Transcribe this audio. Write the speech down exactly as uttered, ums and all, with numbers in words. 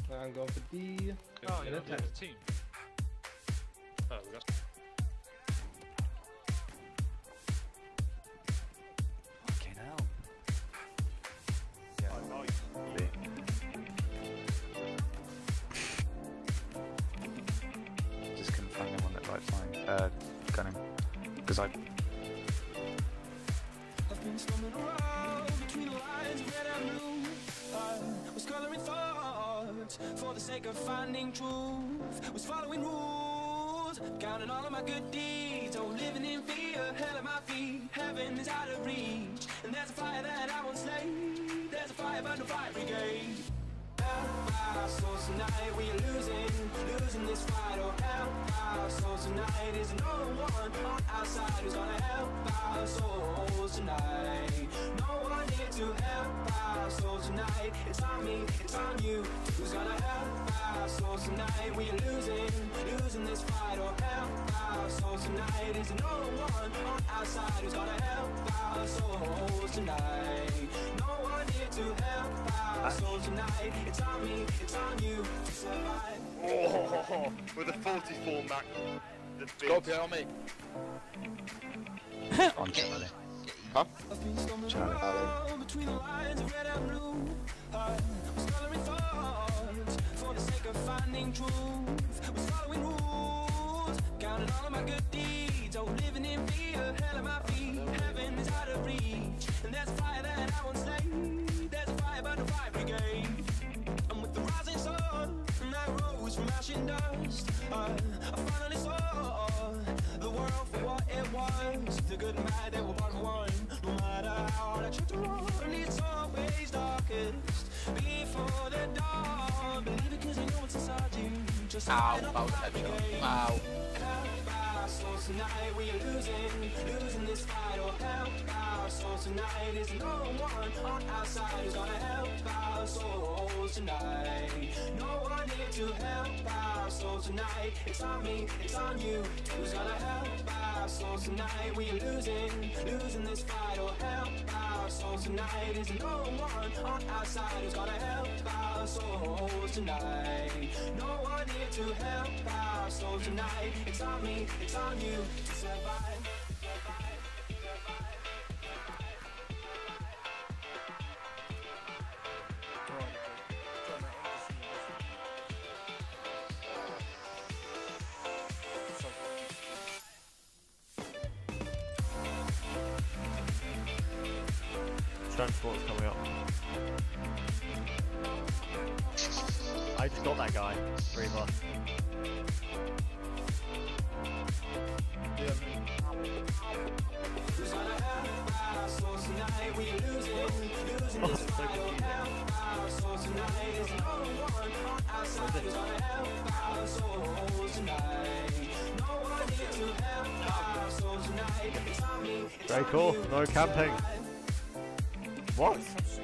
I'm going for D. Oh, you're the team. Oh, that's... Fucking hell. Yeah, I know. Just couldn't find him on that right time. Uh, gun him. Because I... I've been stumbling around between the lines of red and blue. I was coloring thoughts for the sake of finding truth. Was following rules, counting all of my good deeds. Oh, living in fear, hell at my feet. Heaven is out of reach, and there's a fire that I won't slay. There's a fire but no fire brigade. Help our souls tonight, we are losing, losing this fight. Oh, help our souls tonight. Is no one on our side who's gonna help our souls tonight. No one here to help our souls tonight. It's on me, it's on you. Who's gonna help our souls tonight? We are losing, losing this fight. Oh, help our souls tonight. Is no one on our side who's gonna help our souls tonight. No one here to help our souls tonight. It's on me, it's on you to survive. Oh, with a forty-four Mac. The Go Pierre on me. on Charlie. Huh? Charlie. Between the lines of red and blue, I was coloring thoughts for the sake of finding truth. Was following rules, counting all of my good deeds. Oh, living in fear, hell at my feet. Heaven is out of reach, and there's a fire that I won't slay. There's a fire but no fire brigade. And with the rising sun, and I rose from ash and dust, I, I finally saw the world for what it was. The good and bad, they were part of one. No matter how hard I try to run, it's always darkest before the dawn. Believe it 'cause you know it's inside you. Just Ow, that was a headshot. Ow. Help our souls tonight, we are losing, losing this fight. Oh, help our souls tonight. Is no one on our side who's gonna help our souls tonight. No one here to help our souls tonight. It's on me, it's on you. Who's gonna help our souls tonight? We are losing, losing this fight. Oh, help our souls tonight. Is no one on our side who's gonna help our souls tonight. No one here to help our souls tonight. It's on me, it's on you to survive. Transport's coming up. I just got that guy, Reaver. Yeah. Who's gonna help our souls tonight? We are losing, losing this fight. Oh, help our souls tonight. There's no one on our side who's gonna help our souls tonight. No one here to help our souls tonight. It's on me, it's Very on cool, you no to camping. survive. What?